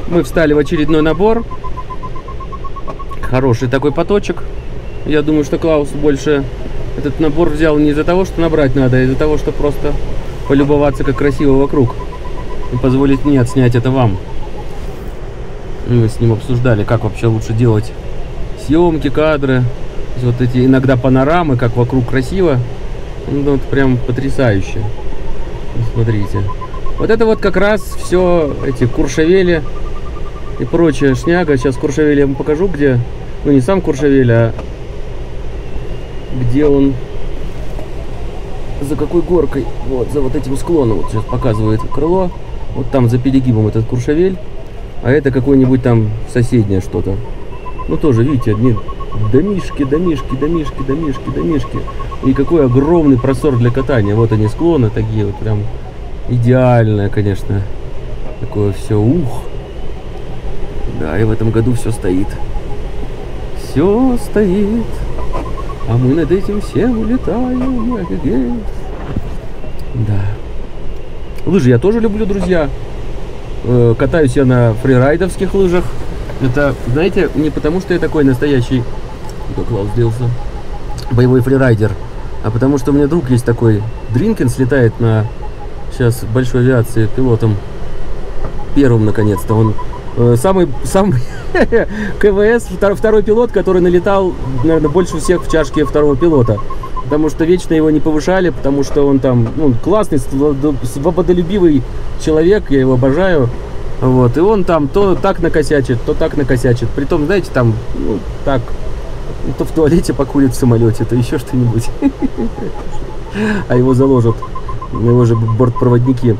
Мы встали в очередной набор. Хороший такой поточек. Я думаю, что Клаус больше этот набор взял не из-за того, что набрать надо, а из-за того, что просто полюбоваться, как красиво вокруг. И позволить мне отснять это вам. Мы с ним обсуждали, как вообще лучше делать съемки, кадры. Вот эти иногда панорамы, как вокруг красиво. Ну, вот прям потрясающе. Смотрите. Вот это вот как раз все эти Куршавели и прочая шняга. Сейчас Куршавель я вам покажу, где. Ну, не сам Куршавель, а где он, за какой горкой. Вот, за вот этим склоном. Вот сейчас показывает крыло. Вот там за перегибом этот Куршавель. А это какое-нибудь там соседнее что-то. Ну, тоже, видите, одни домишки, домишки, домишки, домишки, домишки. И какой огромный простор для катания. Вот они склоны такие вот прям идеальное, конечно. Такое все, ух. Да, и в этом году все стоит. Все стоит. А мы над этим всем улетаем. Офигеть. Да. Лыжи я тоже люблю, друзья. Катаюсь я на фрирайдовских лыжах. Это, знаете, не потому, что я такой настоящий, как Клаус делся, боевой фрирайдер, а потому что у меня друг есть такой, Дринкинс, летает на сейчас большой авиации пилотом, первым наконец-то. Он самый КВС, второй пилот, который налетал, наверное, больше всех в чашке второго пилота. Потому что вечно его не повышали, потому что он там, ну, классный, свободолюбивый человек, я его обожаю. Вот, и он там то так накосячит, то так накосячит. Притом, знаете, там, ну, так, то в туалете покурит в самолете, то еще что-нибудь. А его заложат, его же бортпроводники.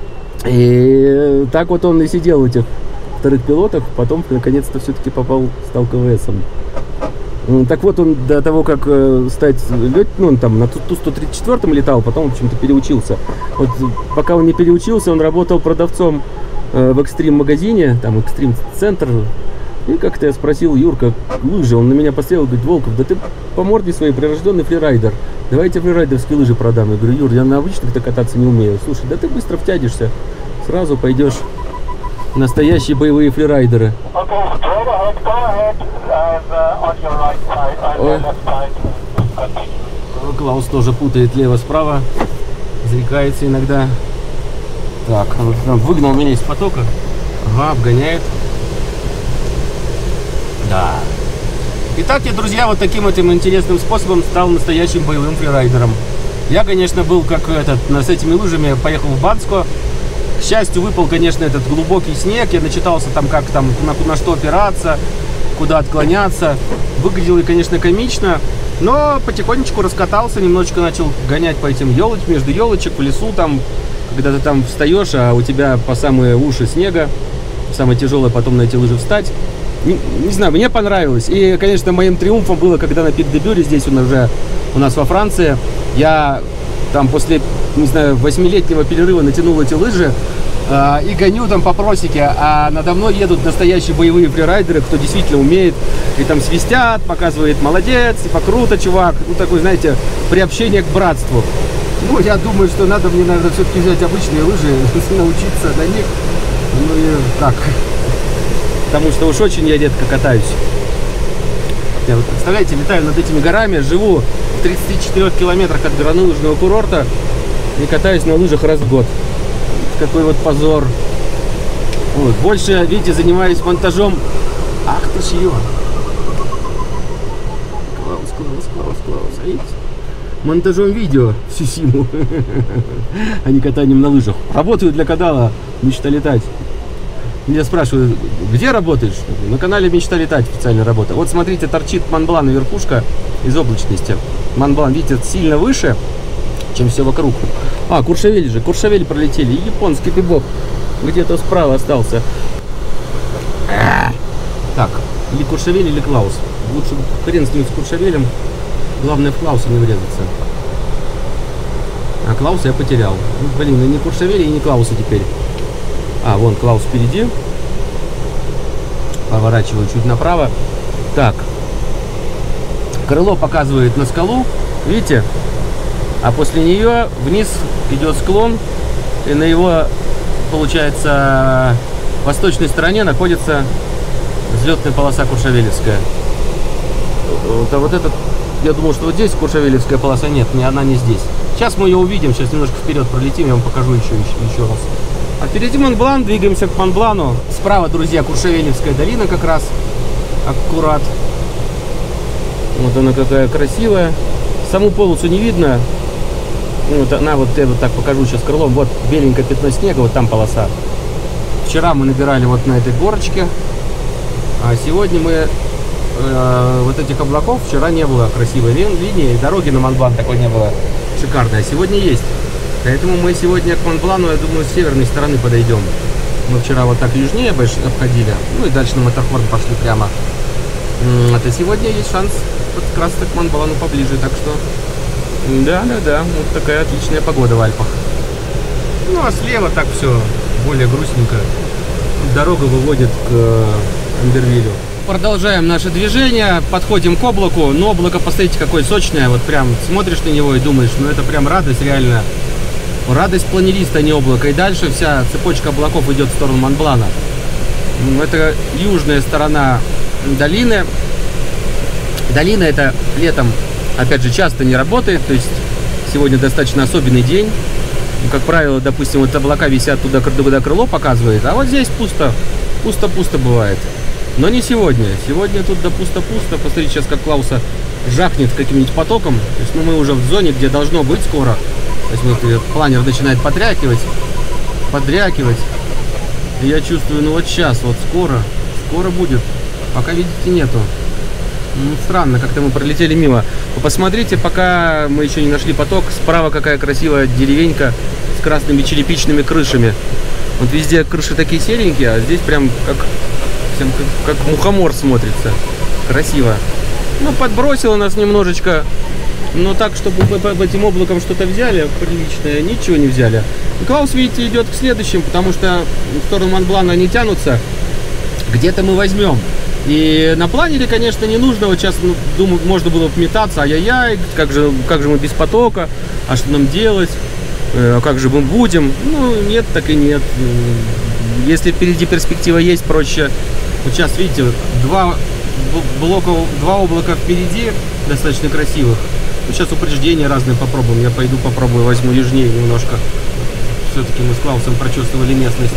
И так вот он и сидел в этих вторых пилотах, потом наконец-то все-таки стал КВСом. Так вот, он до того, как стать ну, он там на Ту-134 летал, потом, в общем-то, переучился. Вот пока он не переучился, он работал продавцом в экстрим-магазине, там экстрим-центр. И как-то я спросил: Юрка, лыжи, он на меня посмотрел, говорит: Волков, да ты по морде своей прирожденный фрирайдер, давайте фрирайдерские лыжи продам. Я говорю: Юр, я на обычных-то кататься не умею. Слушай, да ты быстро втянешься, сразу пойдешь настоящие боевые фрирайдеры. Ой. Клаус тоже путает лево-справа, заикается иногда. Так, он выгнал меня из потока. Ага, обгоняет. Да. Итак, я, друзья, вот таким этим интересным способом стал настоящим боевым фрирайдером. Я, конечно, был как с этими лыжами, поехал в Банско. К счастью, выпал, конечно, этот глубокий снег. Я начитался там, как там, на что опираться, куда отклоняться. Выглядело, конечно, комично. Но потихонечку раскатался, немножечко начал гонять по этим елочкам, между елочек, в лесу там. Когда ты там встаешь, а у тебя по самые уши снега. Самое тяжелое потом на эти лыжи встать. Не знаю, мне понравилось. И, конечно, моим триумфом было, когда на Пик-де-Бюре, здесь он уже у нас во Франции, я там после, не знаю, 8-летнего перерыва натянул эти лыжи и гоню там по просеке, а надо мной едут настоящие боевые фрирайдеры, кто действительно умеет, и там свистят, показывает: молодец, типа круто, чувак. Ну, такой, знаете, приобщение к братству. Ну, я думаю, что надо мне, наверное, все-таки взять обычные лыжи, научиться на них. Ну и так. Потому что уж очень я редко катаюсь. Я вот, представляете, летаю над этими горами, живу в 34 километрах от горнолыжного курорта и катаюсь на лыжах раз в год. Какой вот позор. Вот. Больше, видите, занимаюсь монтажом. Ах ты ж ее. Клаус. А видите? Монтажом видео всю зиму, а не катанием на лыжах. Работаю для канала «Мечта летать». Меня спрашивают: где работаешь? На канале «Мечта летать» официальная работа. Вот смотрите, торчит Монблан, верхушка из облачности. Монблан, видите, сильно выше, чем все вокруг. А, Куршавель же, Куршавель пролетели. Японский бибоп где-то справа остался. Так, или Куршавель, или Клаус. Лучше хрен с ним, с Куршавелем. Главное, в Клауса не врезаться. А Клауса я потерял. Ну, блин, и не Куршавеля, и не Клауса теперь. А, вон Клаус впереди. Поворачиваю чуть направо. Так. Крыло показывает на скалу. Видите? А после нее вниз идет склон. И на его, получается, восточной стороне находится взлетная полоса Куршавелевская. Вот этот, я думал, что вот здесь Куршавелевская полоса, нет, она не здесь. Сейчас мы ее увидим, сейчас немножко вперед пролетим, я вам покажу еще раз. А впереди Монблан, двигаемся к Монблану. Справа, друзья, Куршавелевская долина как раз, аккурат. Вот она какая красивая. Саму полосу не видно. Вот она, вот я вот так покажу сейчас крылом. Вот беленькое пятно снега, вот там полоса. Вчера мы набирали вот на этой горочке, а сегодня мы вот этих облаков вчера не было красивой линии, дороги на Монблан такой не было шикарной, а сегодня есть. Поэтому мы сегодня к Монблану, я думаю, с северной стороны подойдем. Мы вчера вот так южнее обходили, ну и дальше на Маттерхорн пошли прямо. А сегодня есть шанс подкрасться к Монблану поближе, так что да, вот такая отличная погода в Альпах. Ну а слева так все более грустненько. Дорога выводит к Андервилю. Продолжаем наше движение, подходим к облаку. Но облако, посмотрите, какое сочное. Вот прям смотришь на него и думаешь, ну это прям радость реально. Радость планериста, а не облако. И дальше вся цепочка облаков идет в сторону Монблана. Это южная сторона долины. Долина это летом, опять же, часто не работает. То есть сегодня достаточно особенный день. Как правило, допустим, вот облака висят туда, куда крыло показывает. А вот здесь пусто бывает. Но не сегодня. Сегодня тут да пусто-пусто. Посмотрите, сейчас как Клауса жахнет каким-нибудь потоком. То есть, ну, мы уже в зоне, где должно быть скоро. То есть вот планер начинает подрякивать. И я чувствую, ну вот сейчас, вот скоро будет. Пока, видите, нету. Ну, странно, как-то мы пролетели мимо. Вы посмотрите, пока мы еще не нашли поток. Справа какая красивая деревенька с красными черепичными крышами. Вот везде крыши такие серенькие, а здесь прям как мухомор смотрится. Красиво. Ну, подбросило нас немножечко. Но так, чтобы по этим облакам что-то взяли приличное, ничего не взяли. И Клаус, видите, идет к следующим, потому что в сторону Монблана они тянутся. Где-то мы возьмем. И на планере, конечно, не нужно. Вот сейчас, ну, думаю, можно было пометаться. Ай-яй-яй, как же мы без потока? А что нам делать? Как же мы будем? Ну, нет, так и нет. Если впереди перспектива есть, проще. Вот сейчас, видите, два облака впереди, достаточно красивых. Вот сейчас упреждения разные попробуем. Я попробую, возьму южнее немножко. Все-таки мы с Клаусом прочувствовали местность.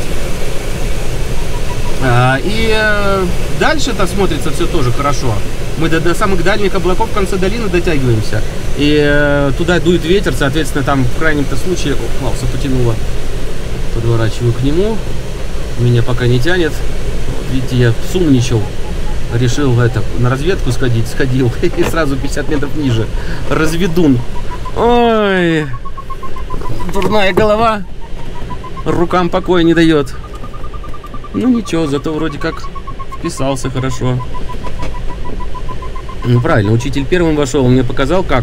И дальше-то смотрится все тоже хорошо. Мы до самых дальних облаков в конце долины дотягиваемся. И туда дует ветер, соответственно, там в крайнем-то случае... О, Клауса потянуло. Подворачиваю к нему. Меня пока не тянет. Вот, видите, я сумничал. Решил на разведку сходил. И сразу 50 метров ниже. Разведун. Ой. Дурная голова. Рукам покоя не дает. Ну ничего, зато вроде как вписался хорошо. Ну правильно, учитель первым вошел, он мне показал, как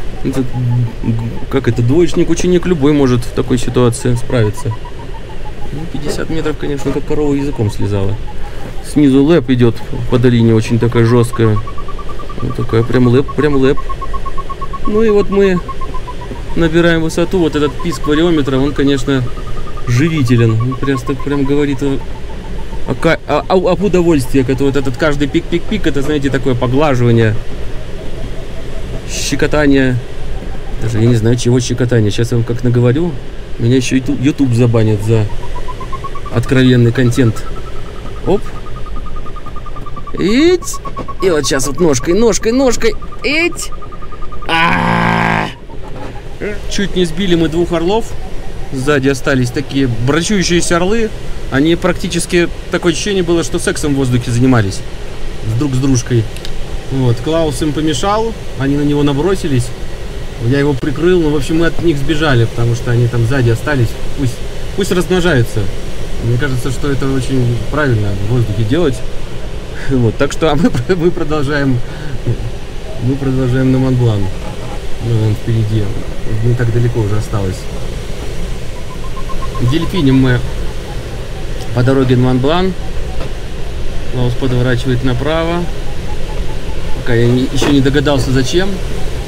это двоечник, ученик любой может в такой ситуации справиться. Ну, 50 метров, конечно, как корова языком слезала. Снизу лэп идет по долине, очень такая жесткая. Вот такая прям лэп. Ну и вот мы набираем высоту. Вот этот писк вариометра, он, конечно, живителен. Он прям говорит об удовольствии. Вот этот каждый пик, это, знаете, такое поглаживание, щекотание. Даже я не знаю, чего щекотание. Сейчас я вам как наговорю. Меня еще YouTube забанит за откровенный контент. Оп. Ить. И вот сейчас вот ножкой. Ить. Чуть не сбили мы двух орлов. Сзади остались такие брачующиеся орлы. Они практически, такое ощущение было, что сексом в воздухе занимались друг с дружкой. Вот, Клаус им помешал, они на него набросились. Я его прикрыл, но, в общем, мы от них сбежали, потому что они там сзади остались. Пусть размножаются. Мне кажется, что это очень правильно в воздухе делать. Вот, так что мы продолжаем на Монблан. Ну, он впереди, не так далеко уже осталось. Дельфинем мы по дороге на Монблан. Клаус подворачивает направо. Пока я еще не догадался, зачем.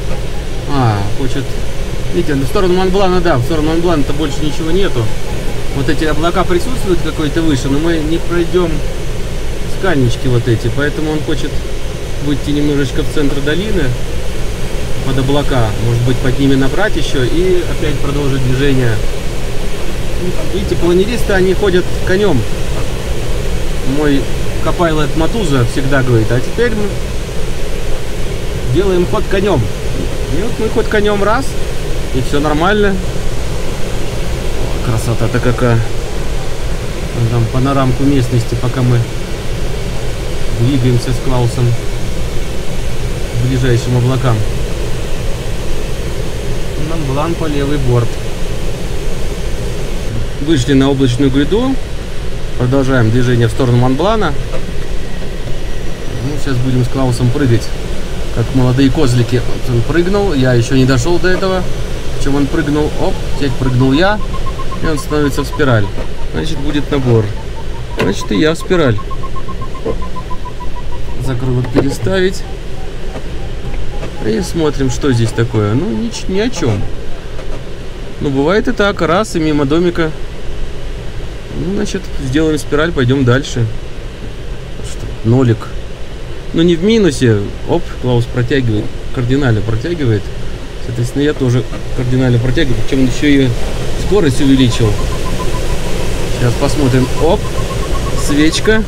Хочет... Видите, в сторону Монблана, да, в сторону Монблана-то больше ничего нету. Вот эти облака присутствуют какой-то выше, но мы не пройдем скальнички вот эти, поэтому он хочет выйти немножечко в центр долины, под облака, может быть, под ними набрать еще и опять продолжить движение. Видите, планеристы, они ходят конем. Мой копайлот Матуза всегда говорит, а теперь мы делаем ход конем. И вот мы ход конем раз, и все нормально. Красота-то какая. Там панорамку местности, пока мы двигаемся с Клаусом к ближайшим облакам. Монблан по левый борт. Вышли на облачную гряду. Продолжаем движение в сторону Монблана. Ну, сейчас будем с Клаусом прыгать, как молодые козлики. Вот он прыгнул, я еще не дошел до этого. Причем он прыгнул, оп, теперь прыгнул я. И он становится в спираль. Значит, будет набор. Значит, и я в спираль. Закрылок переставить. И смотрим, что здесь такое. Ну, ни о чем. Ну, бывает и так. Раз, и мимо домика. Ну, значит, сделаем спираль, пойдем дальше. Что? Нолик. Ну, не в минусе. Оп, Клаус протягивает. Кардинально протягивает. Соответственно, я тоже кардинально протягиваю. Причем еще и скорость увеличил. Сейчас посмотрим. Оп, свечка.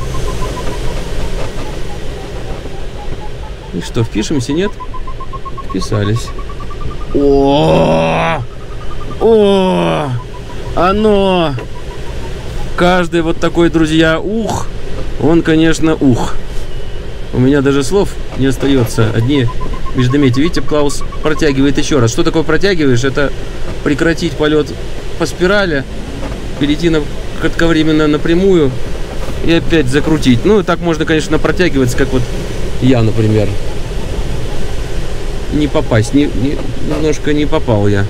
И что, впишемся, нет? Вписались. О, оно! Каждый вот такой, друзья, ух, он, конечно, ух. У меня даже слов не остается. Одни междометия. Видите, Клаус протягивает еще раз. Что такое протягиваешь? Это прекратить полет по спирали, перейти кратковременно напрямую и опять закрутить. Ну, так можно, конечно, протягиваться, как вот я, например. Не попасть, немножко не попал я.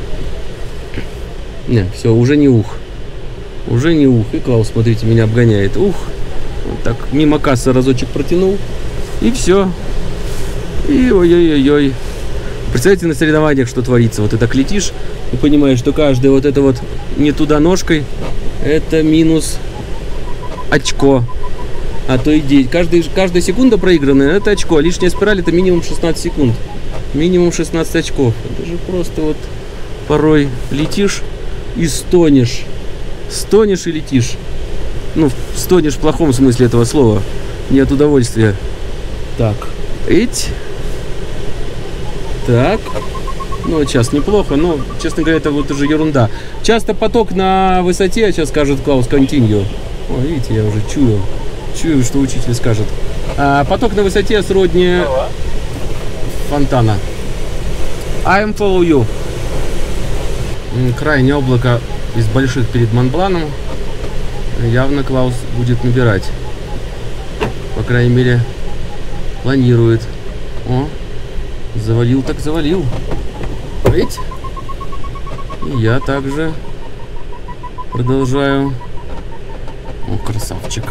Не, все, уже не ух. Уже не ух. И Клаус, смотрите, меня обгоняет. Ух. Вот так мимо кассы разочек протянул. И все. И ой-ой-ой-ой. Представляете, на соревнованиях что творится? Вот ты так летишь и понимаешь, что каждая вот это вот не туда ножкой, это минус очко. А то и 9. Каждая секунда проигранная, это очко. Лишняя спираль, это минимум 16 секунд. Минимум 16 очков. Это же просто вот порой летишь и стонешь. Стонешь и летишь. Ну, стонешь в плохом смысле этого слова. Не от удовольствия. Так. Эть. Так. Ну, сейчас неплохо, но, честно говоря, это вот уже ерунда. Часто поток на высоте, сейчас скажет Клаус, continue. О, видите, я уже чую. Чую, что учитель скажет. Поток на высоте сродни фонтана. I'm follow you. Крайнее облако из больших перед Монбланом. Явно Клаус будет набирать. По крайней мере, планирует. О, завалил так завалил. Ведь и я также продолжаю. О, красавчик.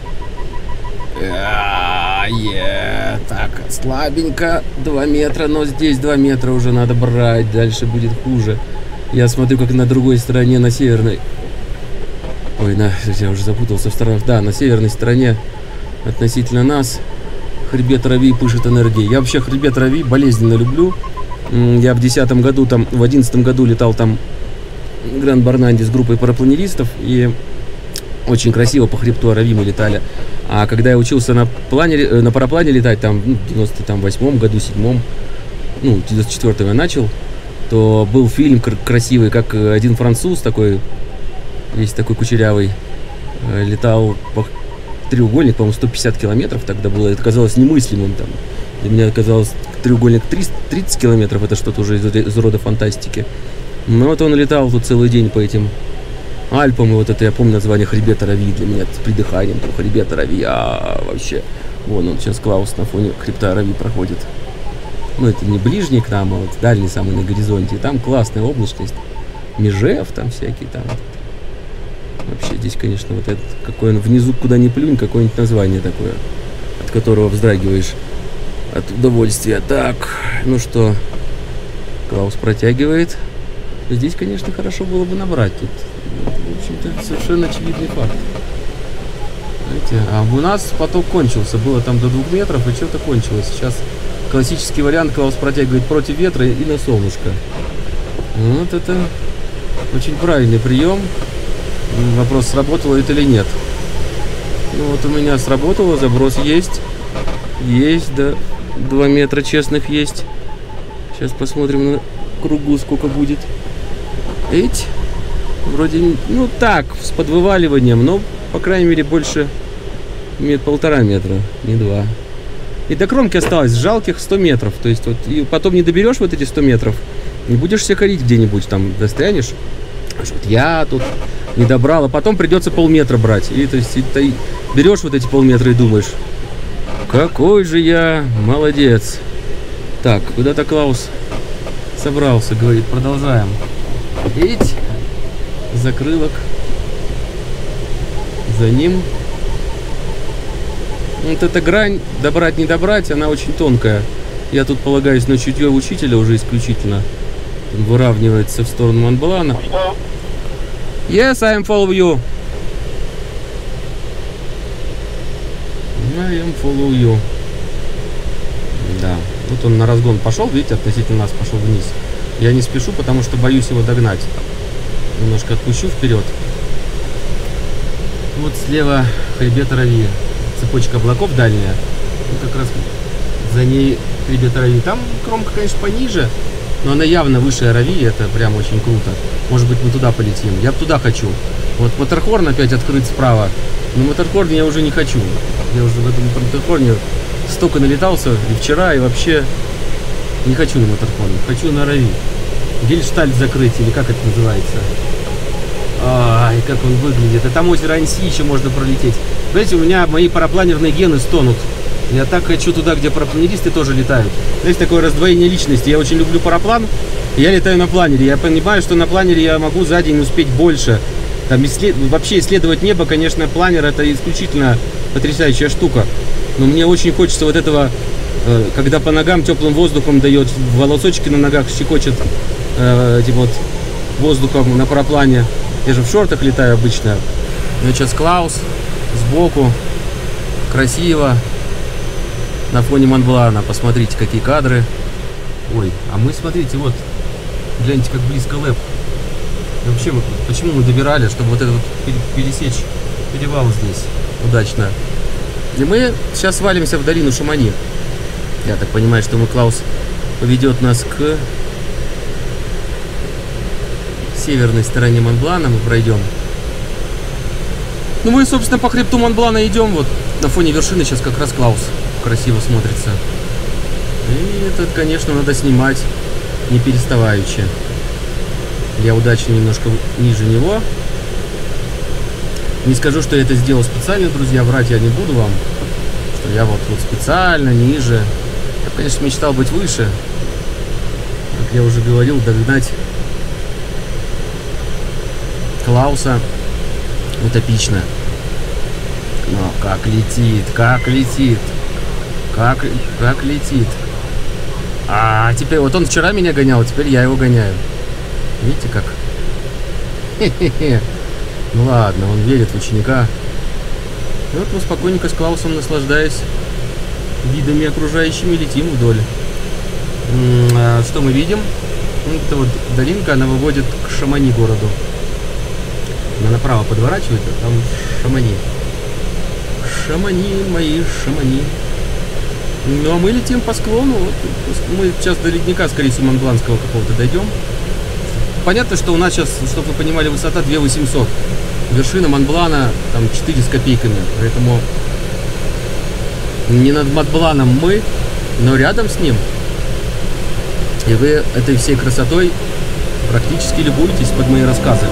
Так, слабенько. 2 метра, но здесь 2 метра уже надо брать. Дальше будет хуже. Я смотрю, как на другой стороне, на северной. Ой, я уже запутался в сторонах. Да, на северной стороне относительно нас хребет Рави пышет энергией. Я вообще хребет Рави болезненно люблю. Я в 2010 году, там, в 2011 году летал там Гранд-Барнанди с группой парапланеристов. И очень красиво по хребту Рави мы летали. А когда я учился на параплане летать, там, в 98-м году, 7-м, ну, 94-м я начал, то был фильм красивый, как один француз такой, весь такой кучерявый, летал по треугольник, по-моему, 150 километров тогда было, это казалось немыслимым там. Для меня казалось, треугольник 30 километров, это что-то уже из рода фантастики. Но вот он летал тут целый день по этим Альпам, и вот это я помню название хребета Рави для меня с придыханием, хребета Рави, вообще. Вон он сейчас, Клаус, на фоне хребта Рави проходит. Ну, это не ближний к нам, а вот дальний самый на горизонте. И там классная облачность. Межев там всякие там. Вообще здесь, конечно, вот этот, какой он внизу, куда ни плюнь, какое-нибудь название такое, от которого вздрагиваешь от удовольствия. Так, ну что, Клаус протягивает. Здесь, конечно, хорошо было бы набрать. Тут общем-то, совершенно очевидный факт. Знаете, а у нас поток кончился. Было там до 2 метров, и что-то кончилось. Сейчас классический вариант: Клаус протягивает против ветра и на солнышко. Вот это очень правильный прием. Вопрос, сработало это или нет. Ну вот у меня сработало, заброс есть. Есть, да. 2 метра честных есть. Сейчас посмотрим на кругу, сколько будет. Эть. Вроде, ну так, с подвываливанием, но, по крайней мере, больше 1,5 метра, не 2. И до кромки осталось жалких 100 метров. То есть вот и потом не доберешь вот эти 100 метров, не будешь себя корить где-нибудь, там застрянешь. Вот я тут не добрал, а потом придется полметра брать. И то есть и ты берешь вот эти полметра и думаешь: какой же я молодец. Так, куда-то Клаус собрался, говорит, продолжаем. Эть. Закрылок. За ним. Вот эта грань, добрать не добрать, она очень тонкая. Я тут полагаюсь на чутье учителя уже исключительно. Он выравнивается в сторону Монблана. Yes, I am follow you. I am follow you. Да, вот он на разгон пошел, видите, относительно нас пошел вниз. Я не спешу, потому что боюсь его догнать. Немножко отпущу вперед. Вот слева хребет Рави. Цепочка облаков дальняя. Ну, как раз за ней хребет Рави. Там кромка, конечно, пониже, но она явно выше Рави. Это прям очень круто. Может быть, мы туда полетим. Я туда хочу. Вот Маттерхорн опять открыт справа. Но Маттерхорн я уже не хочу. Я уже в этом Маттерхорне столько налетался и вчера, и вообще не хочу на Маттерхорн. Хочу на Рави. Гельштальт закрыть, или как это называется. Ай, как он выглядит. А там озеро Анси еще можно пролететь. Знаете, у меня мои парапланерные гены стонут. Я так хочу туда, где парапланеристы тоже летают. Есть такое раздвоение личности. Я очень люблю параплан, и я летаю на планере. Я понимаю, что на планере я могу за день успеть больше. Там вообще исследовать небо, конечно, планер — это исключительно потрясающая штука. Но мне очень хочется вот этого, когда по ногам теплым воздухом дает, волосочки на ногах щекочет этим вот воздухом на параплане. Я же в шортах летаю обычно. Ну сейчас Клаус сбоку. Красиво. На фоне Монблана. Посмотрите, какие кадры. Ой, а мы, смотрите, вот. Гляньте, как близко Лэп. И вообще, почему мы добирали, чтобы вот этот вот пересечь перевал здесь удачно. И мы сейчас свалимся в долину Шамани. Я так понимаю, что Клаус поведет нас к северной стороне Монблана. Мы пройдем. Ну, мы, собственно, по хребту Монблана идем. Вот на фоне вершины сейчас как раз Клаус красиво смотрится. И этот, конечно, надо снимать не переставаючи. Я удачно немножко ниже него. Не скажу, что я это сделал специально, друзья, врать я не буду вам, что я вот специально ниже. Я, конечно, мечтал быть выше. Как я уже говорил, догнать Клауса утопично. Но как летит, как летит, как летит. А теперь, вот он вчера меня гонял, а теперь я его гоняю. Видите как? Хе-хе-хе. Ну ладно, он верит в ученика. И вот мы спокойненько с Клаусом, наслаждаясь видами окружающими, летим вдоль. Что мы видим? Это вот долинка, она выводит к Шамани городу. Она направо подворачивает, а там Шамани. Шамани, мои Шамани. Ну а мы летим по склону. Вот, мы сейчас до ледника, скорее всего, Монбланского какого-то дойдем. Понятно, что у нас сейчас, чтобы вы понимали, высота 2800. Вершина Монблана там 4 с копейками. Поэтому не над Монбланом мы, но рядом с ним. И вы этой всей красотой практически любуетесь под мои рассказы.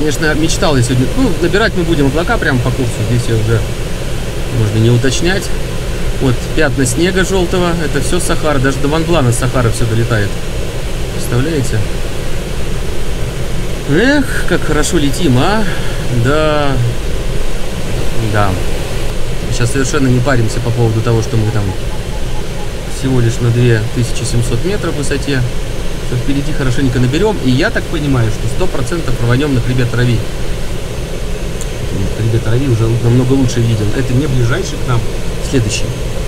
конечно, мечтал я сегодня. Ну, набирать мы будем облака прямо по курсу. Здесь я уже можно не уточнять. Вот пятна снега желтого. Это все Сахара. Даже до Монблана с Сахары все долетает. Представляете? Эх, как хорошо летим, а? Да. Да. Сейчас совершенно не паримся по поводу того, что мы там всего лишь на 2700 метров в высоте. Что впереди хорошенько наберем. И я так понимаю, что 100% рванем на хребет Рави. Хребет Рави уже намного лучше виден. Это не ближайший к нам, следующий.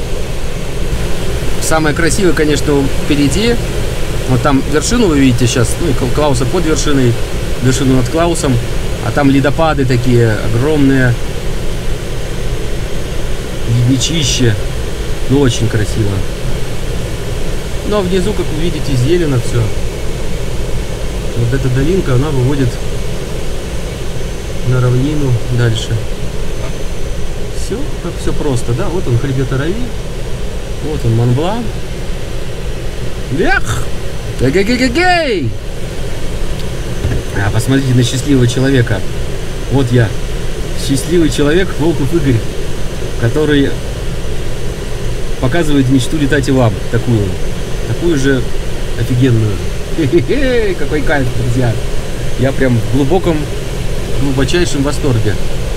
Самое красивое, конечно, впереди. Вот там вершину вы видите сейчас. Ну и Клауса под вершиной. Вершину над Клаусом. А там ледопады такие огромные. Ледничище. Ну, очень красиво. Ну, а внизу, как вы видите, зелено все. Вот эта долинка, она выводит на равнину дальше. Все, как все просто, да? Вот он, хребет Рави. Вот он, Монблан. Эх! Гей-гей-гей-гей! А, посмотрите на счастливого человека. Вот я. Счастливый человек, Волков Игорь, который показывает мечту летать и вам. Такую же офигенную. Хе-хе-хе, какой кайф, друзья. Я прям в глубочайшем восторге.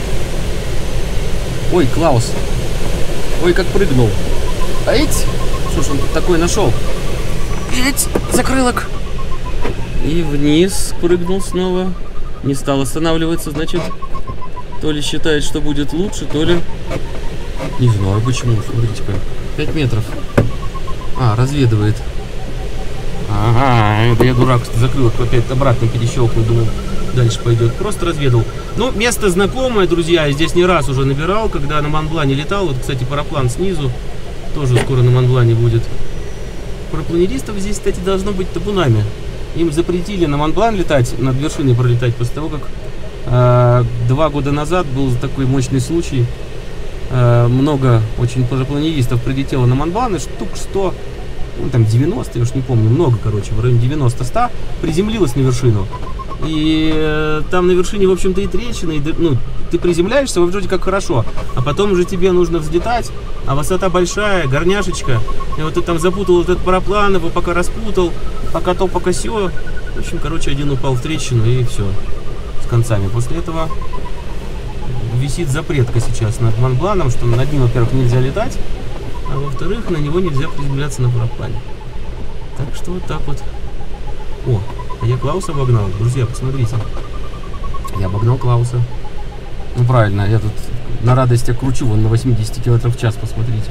Ой, Клаус. Ой, как прыгнул. Эть! Что ж он тут такой нашел? Эть! Закрылок. И вниз прыгнул снова. Не стал останавливаться, значит, то ли считает, что будет лучше, то ли... Не знаю почему. Смотрите-ка. 5 метров. А, разведывает. Ага, это я дурак, закрылок опять обратно перещелкнул, думал, дальше пойдет. Просто разведал. Ну, место знакомое, друзья, я здесь не раз уже набирал, когда на Монблане летал. Вот, кстати, параплан снизу тоже скоро на Монблане будет. Парапланеристов здесь, кстати, должно быть табунами. Им запретили на Монблан летать, над вершиной пролетать, после того, как 2 года назад был такой мощный случай. Много очень парапланеристов прилетело на Монблан, и штук 100, ну там 90, я уж не помню, много, короче, в районе 90-100 приземлилось на вершину. И там на вершине, в общем-то, и трещины, ну, ты приземляешься, вроде как хорошо, а потом уже тебе нужно взлетать, а высота большая, горняшечка, и вот ты там запутал этот параплан, его пока распутал, пока то, пока сё. В общем, короче, один упал в трещину, и все, с концами. После этого висит запретка сейчас над Монбланом, что над ним, во-первых, нельзя летать, а во-вторых, на него нельзя приземляться на параплане. Так что вот так вот. О, а я Клауса обогнал. Друзья, посмотрите. Я обогнал Клауса. Ну правильно, я тут на радостях кручу, вон на 80 км в час, посмотрите.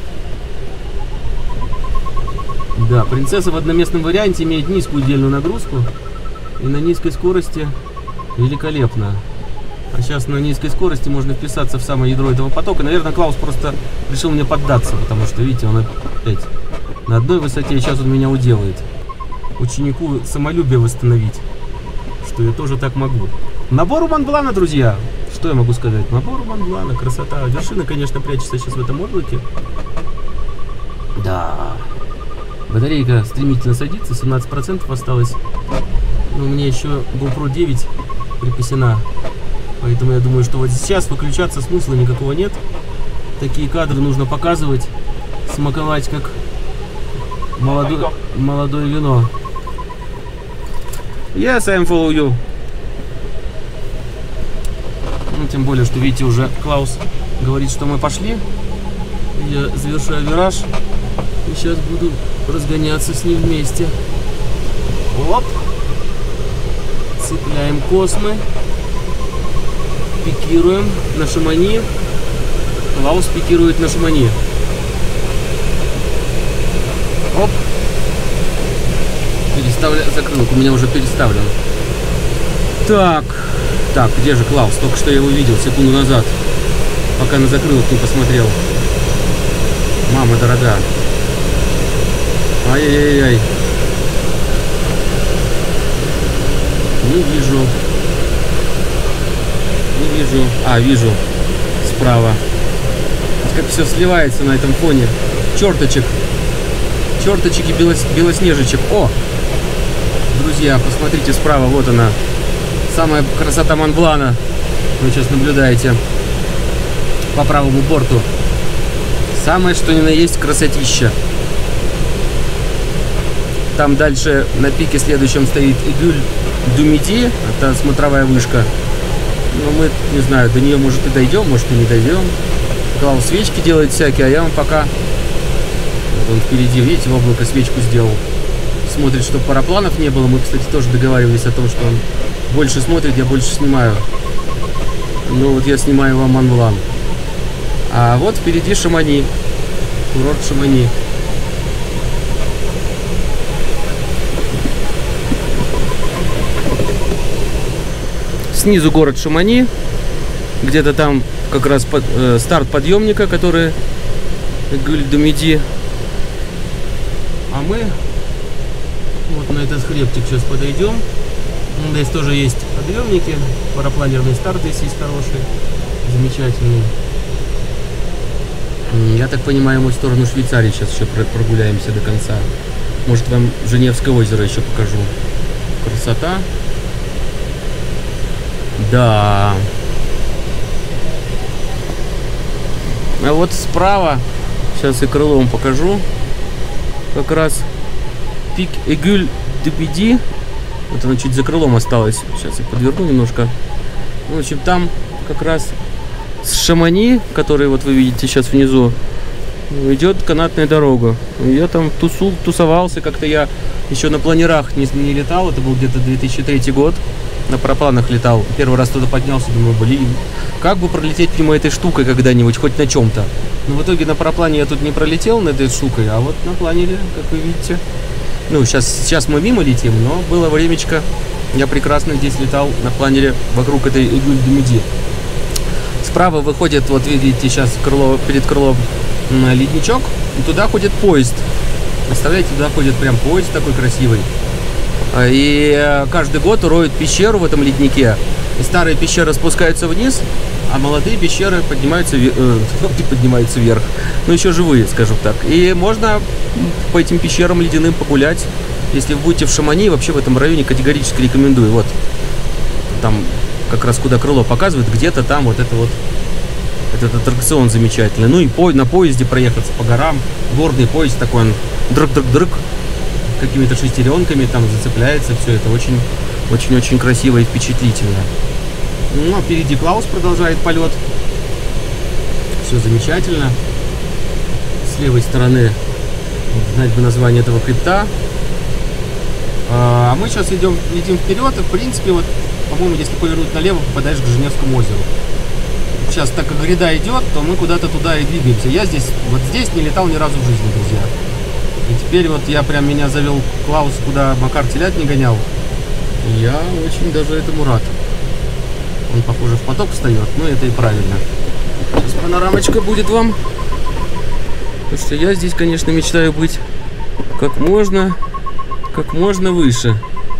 Да, принцесса в одноместном варианте имеет низкую удельную нагрузку. И на низкой скорости великолепно. А сейчас на низкой скорости можно вписаться в самое ядро этого потока. Наверное, Клаус просто решил мне поддаться, потому что, видите, он опять на одной высоте, и сейчас он меня уделает. Ученику самолюбие восстановить, что я тоже так могу. Набор у Монблана, друзья. Что я могу сказать? Набор у Монблана, красота. Вершина, конечно, прячется сейчас в этом облаке. Да. Батарейка стремительно садится, 17% осталось. Но мне еще GoPro 9 припасена. Поэтому я думаю, что вот сейчас выключаться смысла никакого нет. Такие кадры нужно показывать, смаковать как молодое вино. Yes, I'm follow you. Ну, тем более, что видите, уже Клаус говорит, что мы пошли. Я завершаю вираж. И сейчас буду разгоняться с ним вместе. Оп. Цепляем космы. Пикируем на Шамани. Клаус пикирует на Шамани. Оп. Переставляю. Закрылок у меня уже переставлен. Так. Так, где же Клаус? Только что я его видел секунду назад. Пока на закрылок не посмотрел. Мама дорогая. Ай-яй-яй. Не вижу. Не вижу. А, вижу. Справа. Как все сливается на этом фоне. Черточек. Черточек и белоснежечек. О! Друзья, посмотрите справа. Вот она. Самая красота Монблана. Вы сейчас наблюдаете по правому борту. Самое что ни на есть красотища. Там дальше на пике следующем стоит Игюль дю Миди. Это смотровая вышка. Но мы, не знаю, до нее может и дойдем, может и не дойдем. Клаус свечки делает всякие, а я вам пока... Вот он впереди, видите, в облако свечку сделал. Смотрит, чтобы парапланов не было. Мы, кстати, тоже договаривались о том, что он больше смотрит, я больше снимаю. Ну вот я снимаю вам Монблан. А вот впереди Шамани. Курорт Шамани. Снизу город Шамани. Где-то там как раз старт подъемника, который Игюль дю Миди. А мы вот на этот хребтик сейчас подойдем. Здесь тоже есть подъемники. Парапланерный старт здесь есть хороший. Замечательный. Я так понимаю, мы в сторону Швейцарии сейчас еще прогуляемся до конца. Может, вам Женевское озеро еще покажу. Красота. Да. А вот справа, сейчас и крылом покажу, как раз пик Игюль дю Миди. Вот оно чуть за крылом осталось. Сейчас я подверну немножко. В общем, там как раз с Шамани, который вот вы видите сейчас внизу, идет канатная дорога. Я там тусовался, как-то я еще на планерах не летал. Это был где-то 2003 год. На парапланах летал. Первый раз туда поднялся, думаю, блин, как бы пролететь мимо этой штукой когда-нибудь, хоть на чем-то. Но в итоге на параплане я тут не пролетел на этой штукой, а вот на планере, как вы видите. Ну, сейчас мы мимо летим, но было времечко, я прекрасно здесь летал на планере вокруг этой Игюль дю Миди. Справа выходит, вот видите, сейчас перед крылом ледничок, и туда ходит поезд. Представляете, туда ходит прям поезд такой красивый. И каждый год роют пещеру в этом леднике. И старые пещеры спускаются вниз, а молодые пещеры поднимаются вверх. Ну, еще живые, скажем так. И можно по этим пещерам ледяным погулять. Если вы будете в Шамани, вообще в этом районе категорически рекомендую. Вот там как раз куда крыло показывает, где-то там вот это вот этот аттракцион замечательный. Ну и на поезде проехаться по горам. Горный поезд такой, он дрык-дрык-дрык. Какими-то шестеренками там зацепляется, все это очень красиво и впечатлительно. Ну, а впереди Клаус продолжает полет. Все замечательно. С левой стороны, знать бы название этого хребта. А мы сейчас летим вперед, и в принципе, вот, по-моему, если повернуть налево, попадаешь к Женевскому озеру. Сейчас, так как гряда идет, то мы куда-то туда и двигаемся. Я здесь не летал ни разу в жизни, друзья. И теперь вот меня завел Клаус, куда Макар телят не гонял. И я очень даже этому рад. Он, похоже, в поток встает, но это и правильно. Сейчас панорамочка будет вам. Потому что я здесь, конечно, мечтаю быть как можно выше.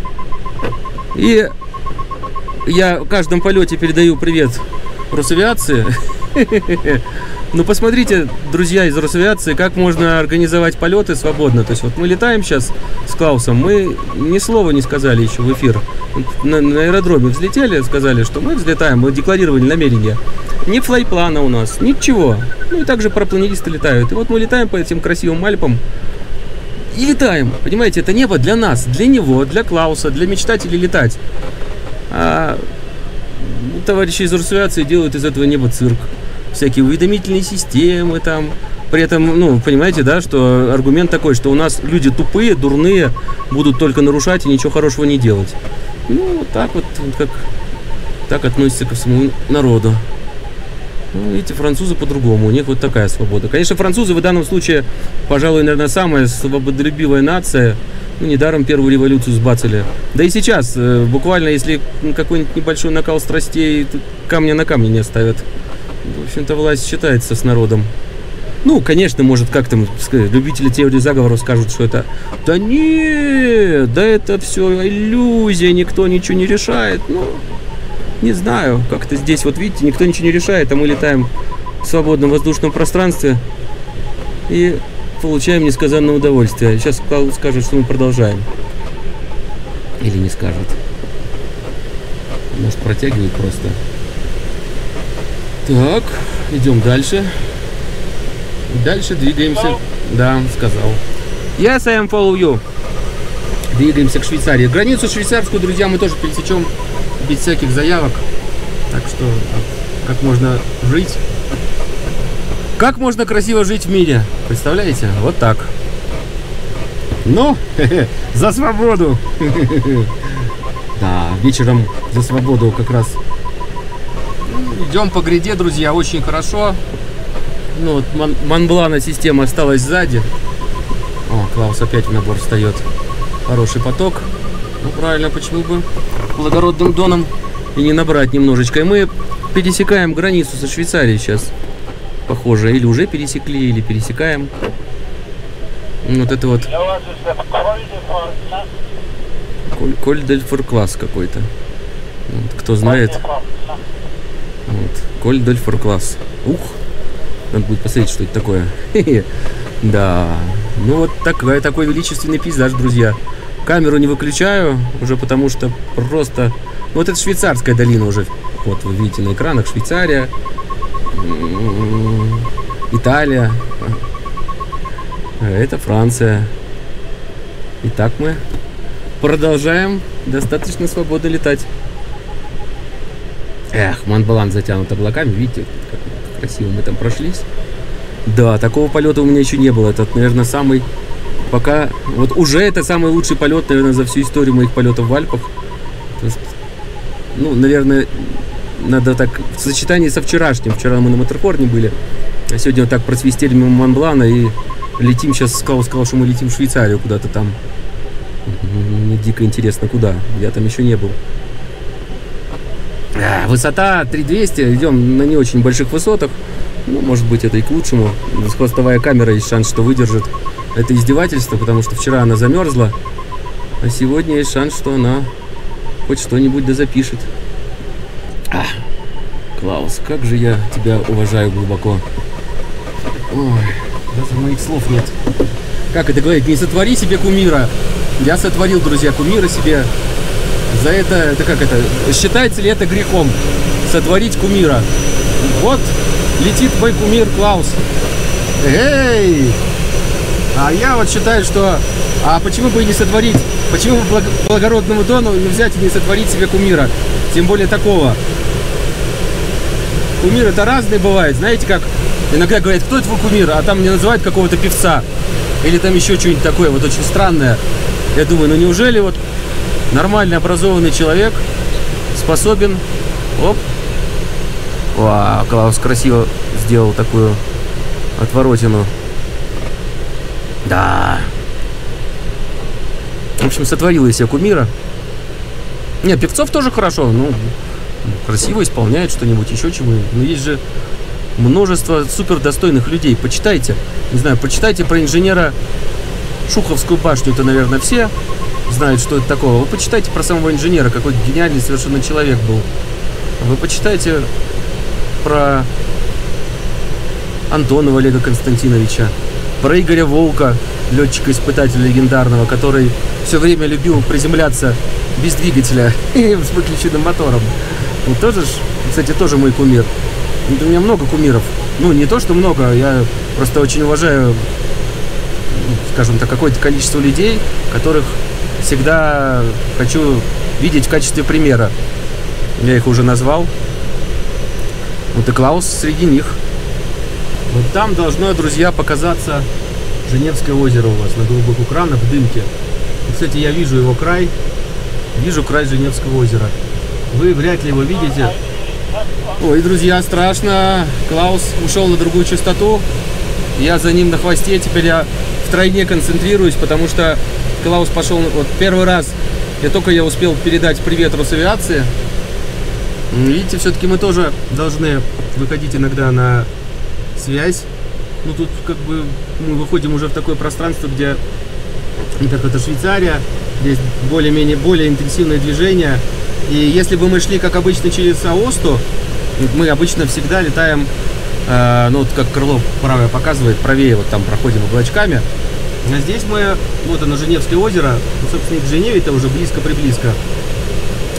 И я в каждом полете передаю привет Росавиации. Ну, посмотрите, друзья из Росавиации, как можно организовать полеты свободно. То есть вот мы летаем сейчас с Клаусом, мы ни слова не сказали еще в эфир. На аэродроме взлетели, сказали, что мы взлетаем, мы декларировали намерение. Ни флайплана у нас, ничего. Ну и также парапланеристы летают. И вот мы летаем по этим красивым Альпам. И летаем, понимаете, это небо для нас, для него, для Клауса, для мечтателей летать. А товарищи из Росавиации делают из этого неба цирк. Всякие уведомительные системы там. При этом, ну, понимаете, да, что аргумент такой, что у нас люди тупые, дурные, будут только нарушать и ничего хорошего не делать. Ну, вот так вот, как так относятся ко всему народу. Ну, видите, французы по-другому, у них вот такая свобода. Конечно, французы в данном случае, пожалуй, наверное, самая свободолюбивая нация. Ну, недаром первую революцию сбацали. Да и сейчас, буквально, если какой-нибудь небольшой накал страстей, камня на камне не оставят. В общем-то, власть считается с народом. Ну, конечно, может, как там любители теории заговоров скажут, что это... Да нет, да это все иллюзия, никто ничего не решает. Ну, не знаю, как-то здесь, вот видите, никто ничего не решает, а мы летаем в свободном воздушном пространстве и получаем несказанное удовольствие. Сейчас Клаус скажет, что мы продолжаем. Или не скажет. Может, протягивает просто. Так, идем дальше. Дальше двигаемся. Да, сказал. Yes, I am follow you. Двигаемся к Швейцарии. Границу швейцарскую, друзья, мы тоже пересечем без всяких заявок. Так что, как можно жить? Как можно красиво жить в мире? Представляете? Вот так. Ну, за свободу! Да, вечером за свободу как раз. Идем по гряде, друзья, очень хорошо. Ну, вот Монблана система осталась сзади. О, Клаус опять в набор встает. Хороший поток. Ну, правильно, почему бы благородным доном и не набрать немножечко. И мы пересекаем границу со Швейцарией сейчас. Похоже, или уже пересекли, или пересекаем. Вот это вот Коль дель Форклас какой-то. Вот, кто знает. Вот, Коль дель Форклас. Ух! Надо будет посмотреть, что это такое. Да. Ну вот такой величественный пейзаж, друзья. Камеру не выключаю, уже потому что просто... Вот это швейцарская долина уже. Вот вы видите на экранах. Швейцария. Италия. Это Франция. Итак, мы продолжаем достаточно свободно летать. Эх, Монблан затянут облаками. Видите, как красиво мы там прошлись. Да, такого полета у меня еще не было. Это, наверное, самый... Пока... Вот уже это самый лучший полет, наверное, за всю историю моих полетов в Альпах. То есть, ну, наверное, надо так... В сочетании со вчерашним. Вчера мы на Матерхорне были. А сегодня вот так просвистели мимо Монблана и летим сейчас. Сказал, что мы летим в Швейцарию куда-то там. Мне дико интересно, куда. Я там еще не был. Высота 3200. Идем на не очень больших высотах. Ну, может быть, это и к лучшему. Хвостовая камера, есть шанс, что выдержит это издевательство, потому что вчера она замерзла, а сегодня есть шанс, что она хоть что-нибудь дозапишет. Клаус, как же я тебя уважаю глубоко. Ой, даже моих слов нет. Как это говорить? Не сотвори себе кумира. Я сотворил, друзья, кумира себе. За это как это? Считается ли это грехом? Сотворить кумира. Вот летит мой кумир Клаус. Эй! А я вот считаю, что... А почему бы и не сотворить? Почему бы благородному дону не взять и не сотворить себе кумира? Тем более такого. Кумиры-то разные бывают. Знаете, как иногда говорят, кто твой кумир? А там не называют какого-то певца. Или там еще что-нибудь такое вот очень странное. Я думаю, ну неужели вот нормально образованный человек способен... Оп. Вау, Клаус красиво сделал такую отворотину. Да. В общем, сотворил я себе кумира. Нет, певцов тоже хорошо. Ну, красиво исполняют что-нибудь, еще чего-нибудь. Но есть же множество супер достойных людей. Почитайте. Не знаю, почитайте про инженера Шуховскую башню. Это, наверное, все знают, что это такое. Вы почитайте про самого инженера. Какой гениальный совершенно человек был. Вы почитайте про Антонова Олега Константиновича, про Игоря Волка, летчика-испытателя легендарного, который все время любил приземляться без двигателя и с выключенным мотором. И тоже, кстати, тоже мой кумир. У меня много кумиров. Ну, не то, что много, я просто очень уважаю, скажем так, какое-то количество людей, которых всегда хочу видеть в качестве примера. Я их уже назвал. Вот и Клаус среди них. Вот там должно, друзья, показаться Женевское озеро у вас на голубых экранах в дымке. И, кстати, я вижу его край. Вижу край Женевского озера. Вы вряд ли его видите. Ой, друзья, страшно. Клаус ушел на другую частоту. Я за ним на хвосте. Теперь я втройне концентрируюсь, потому что Клаус пошел... Вот первый раз я успел передать привет Росавиации. Видите, все-таки мы тоже должны выходить иногда на связь. Ну, тут как бы мы выходим уже в такое пространство, где, как это Швейцария, здесь более интенсивное движение. И если бы мы шли, как обычно, через Аосту, мы обычно всегда летаем, ну, вот как крыло правое показывает, правее вот там проходим облачками. А здесь мы, вот оно, Женевское озеро, ну, собственно, к Женеве это уже близко-приблизко.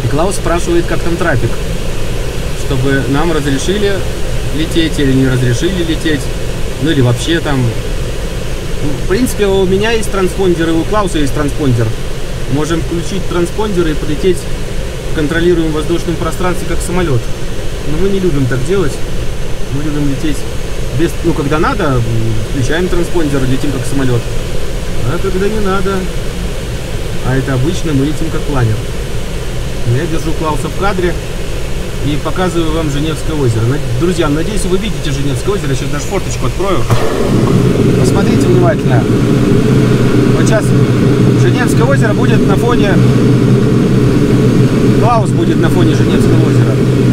И Клаус спрашивает, как там трафик, чтобы нам разрешили лететь или не разрешили лететь, ну или вообще там. В принципе, у меня есть транспондер, и у Клауса есть транспондер. Можем включить транспондер и полететь в контролируемом воздушном пространстве, как самолет. Но мы не любим так делать. Мы любим лететь без... Ну, когда надо, включаем транспондер, летим как самолет. А когда не надо, а это обычно, мы летим как планер. Я держу Клауса в кадре и показываю вам Женевское озеро. Друзья, надеюсь, вы видите Женевское озеро. Я сейчас даже форточку открою. Посмотрите внимательно. Вот сейчас Женевское озеро будет на фоне... Клаус будет на фоне Женевского озера.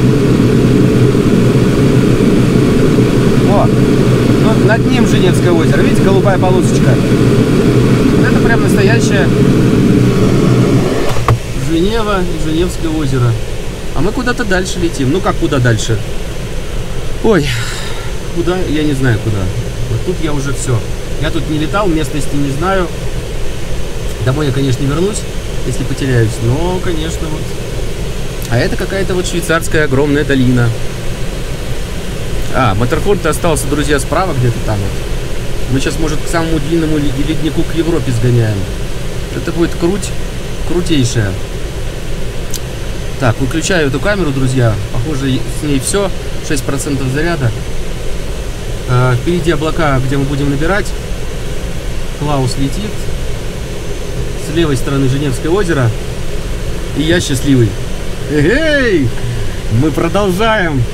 О, ну, над ним Женевское озеро. Видите, голубая полосочка? Это прям настоящая Женева и Женевское озеро. А мы куда-то дальше летим. Ну как куда дальше? Ой, куда? Я не знаю куда. Вот тут я уже все. Я тут не летал, местности не знаю. Домой я, конечно, не вернусь, если потеряюсь. Но, конечно, вот. А это какая-то вот швейцарская огромная долина. А, Маттерхорн-то остался, друзья, справа где-то там вот. Мы сейчас, может, к самому длинному леднику к Европе сгоняем. Это будет крутейшая. Так, выключаю эту камеру, друзья. Похоже, с ней все. 6% заряда. Впереди облака, где мы будем набирать. Клаус летит. С левой стороны Женевское озеро. И я счастливый. Эй! Мы продолжаем